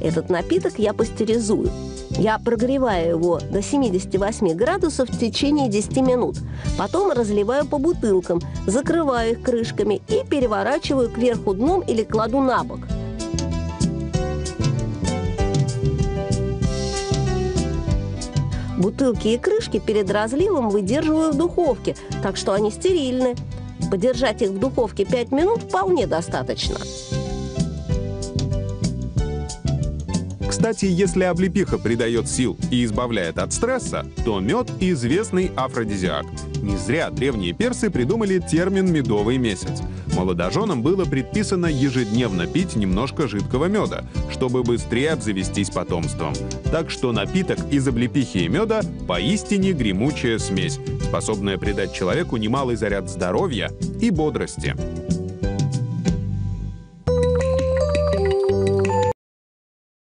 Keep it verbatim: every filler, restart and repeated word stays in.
Этот напиток я пастеризую. Я прогреваю его до семидесяти восьми градусов в течение десяти минут. Потом разливаю по бутылкам, закрываю их крышками и переворачиваю кверху дном или кладу на бок. Бутылки и крышки перед разливом выдерживаю в духовке, так что они стерильны. Подержать их в духовке пять минут вполне достаточно. Кстати, если облепиха придает сил и избавляет от стресса, то мед – известный афродизиак. Не зря древние персы придумали термин «медовый месяц». Молодоженам было предписано ежедневно пить немножко жидкого меда, чтобы быстрее обзавестись потомством. Так что напиток из облепихи и меда поистине гремучая смесь, способная придать человеку немалый заряд здоровья и бодрости.